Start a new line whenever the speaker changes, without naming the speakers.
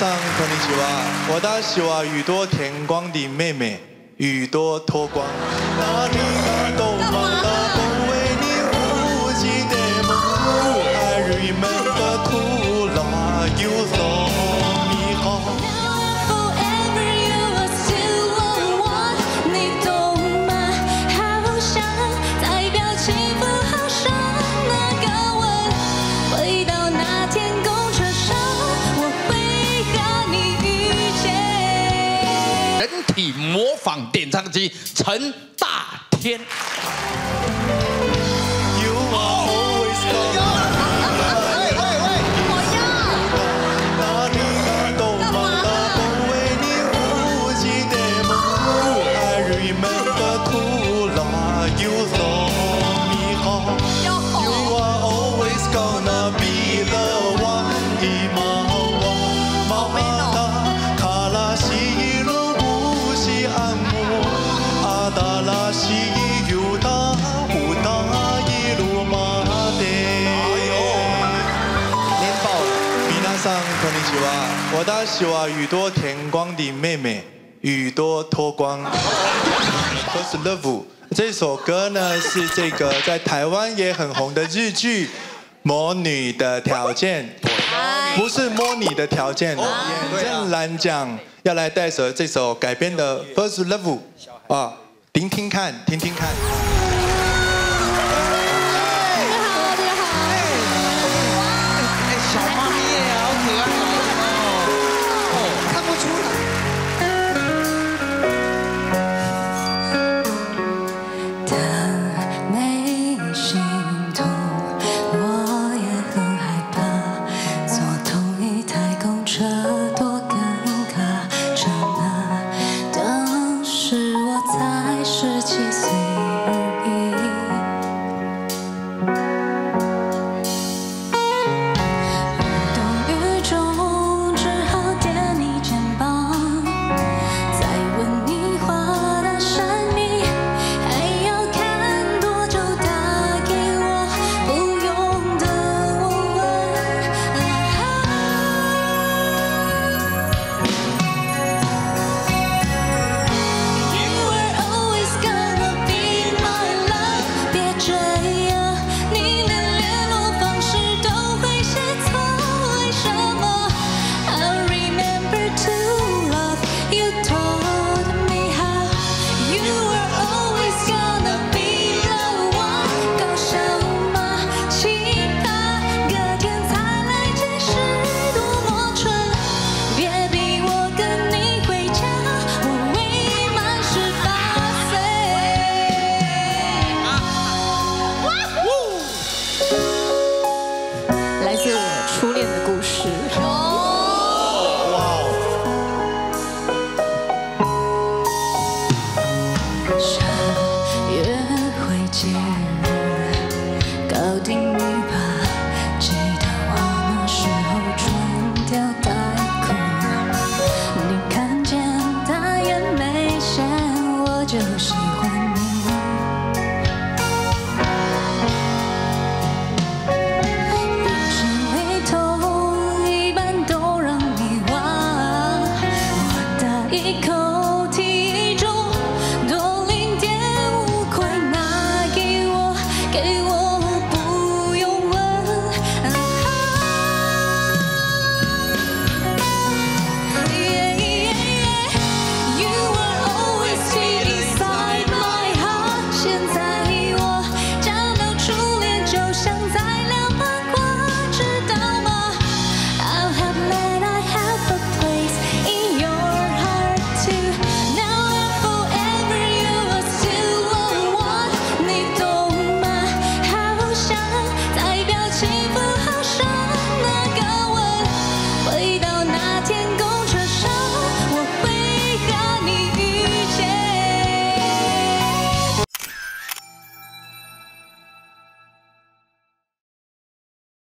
上こんにちは。私は宇多田光的妹妹宇多田光。哪里都忘了不为你呼吸的梦。I remember to love you so me home。
模仿点唱机陈大天。
こんにちは。私は宇多田光的妹妹宇多田光。First Love 这首歌呢是这个在台湾也很红的日剧《魔女的条件》，不是摸你的条件。眼正蓝奖要来带着这首改编的 First Love 啊，听听看，听听看。
初恋的故事。约会节日，搞定你吧。记得我那时候穿吊带裤，你看见大眼眉线，我就喜欢你。 一口。